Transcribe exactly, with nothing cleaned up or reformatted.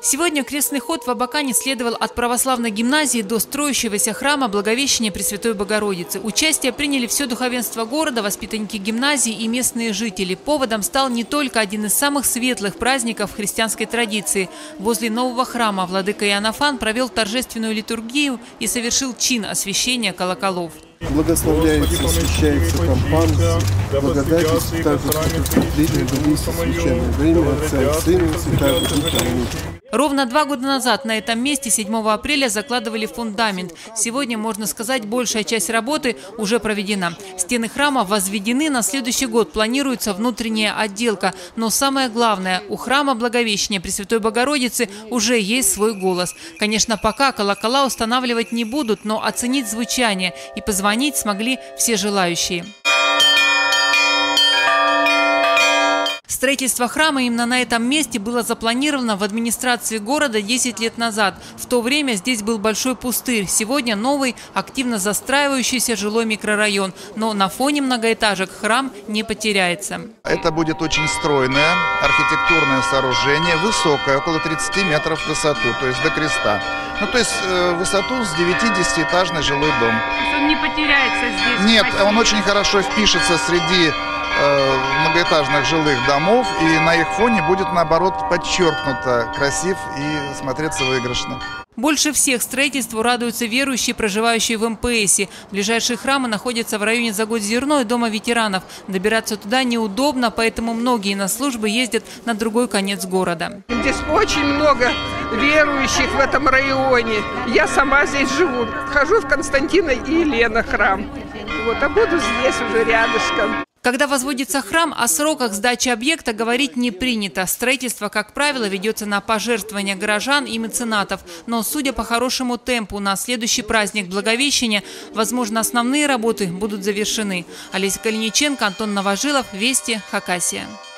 Сегодня крестный ход в Абакане следовал от православной гимназии до строящегося храма Благовещения Пресвятой Богородицы. Участие приняли все духовенство города, воспитанники гимназии и местные жители. Поводом стал не только один из самых светлых праздников христианской традиции. Возле нового храма владыка Иоаннафан провел торжественную литургию и совершил чин освящения колоколов. Благословляется, освящается компанус, благодательствует также просветление Духа Священное, во имя Отца и Сына и Святаго Духа. Аминь. Ровно два года назад на этом месте седьмого апреля закладывали фундамент. Сегодня, можно сказать, большая часть работы уже проведена. Стены храма возведены, на следующий год планируется внутренняя отделка. Но самое главное, у храма Благовещения Пресвятой Богородицы уже есть свой голос. Конечно, пока колокола устанавливать не будут, но оценить звучание и позвонить смогли все желающие. Строительство храма именно на этом месте было запланировано в администрации города десять лет назад. В то время здесь был большой пустырь. Сегодня новый, активно застраивающийся жилой микрорайон. Но на фоне многоэтажек храм не потеряется. Это будет очень стройное архитектурное сооружение, высокое, около тридцати метров в высоту, то есть до креста. Ну, то есть э, высоту с девяти-десятиэтажный жилой дом. То есть он не потеряется здесь? Нет, он очень хорошо впишется среди э, многоэтажных жилых домов, и на их фоне будет, наоборот, подчеркнуто красив и смотреться выигрышно. Больше всех строительству радуются верующие, проживающие в эм пэ эсе. Ближайшие храмы находятся в районе Загодзерно и Дома ветеранов. Добираться туда неудобно, поэтому многие на службы ездят на другой конец города. Здесь очень много верующих в этом районе. Я сама здесь живу. Хожу в Константина и Елена храм. Вот, а буду здесь уже рядышком. Когда возводится храм, о сроках сдачи объекта говорить не принято. Строительство, как правило, ведется на пожертвования горожан и меценатов. Но, судя по хорошему темпу, на следующий праздник Благовещения, возможно, основные работы будут завершены. Олеся Калиниченко, Антон Новожилов, Вести, Хакасия.